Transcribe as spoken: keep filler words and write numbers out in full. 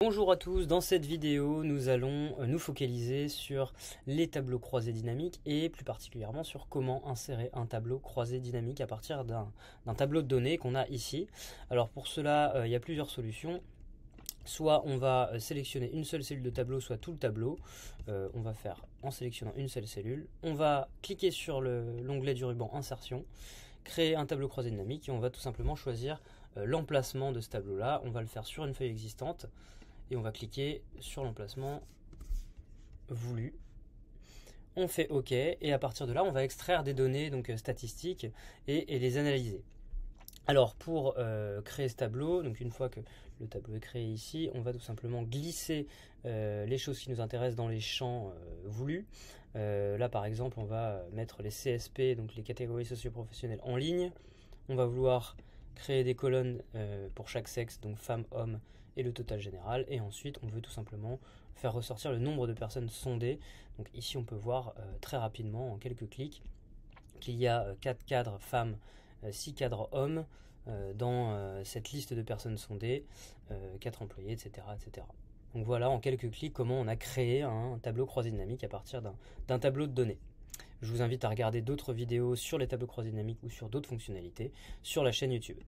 Bonjour à tous, dans cette vidéo nous allons nous focaliser sur les tableaux croisés dynamiques et plus particulièrement sur comment insérer un tableau croisé dynamique à partir d'un tableau de données qu'on a ici. Alors pour cela euh, il y a plusieurs solutions. Soit on va sélectionner une seule cellule de tableau, soit tout le tableau. Euh, on va faire en sélectionnant une seule cellule. On va cliquer sur l'onglet du ruban insertion, créer un tableau croisé dynamique et on va tout simplement choisir euh, l'emplacement de ce tableau là. On va le faire sur une feuille existante et on va cliquer sur l'emplacement voulu. On fait OK et à partir de là on va extraire des données donc euh, statistiques et, et les analyser. Alors pour euh, créer ce tableau, donc une fois que le tableau est créé ici, on va tout simplement glisser euh, les choses qui nous intéressent dans les champs euh, voulus. Euh, là par exemple on va mettre les C S P, donc les catégories socio-professionnelles en ligne. On va vouloir créer des colonnes euh, pour chaque sexe, donc femmes, hommes et le total général. Et ensuite on veut tout simplement faire ressortir le nombre de personnes sondées. Donc ici on peut voir euh, très rapidement en quelques clics qu'il y a euh, quatre cadres femmes, six cadres hommes euh, dans euh, cette liste de personnes sondées, euh, quatre employés, et cetera, et cetera. Donc voilà en quelques clics comment on a créé un tableau croisé dynamique à partir d'un tableau de données. Je vous invite à regarder d'autres vidéos sur les tableaux croisés dynamiques ou sur d'autres fonctionnalités sur la chaîne YouTube.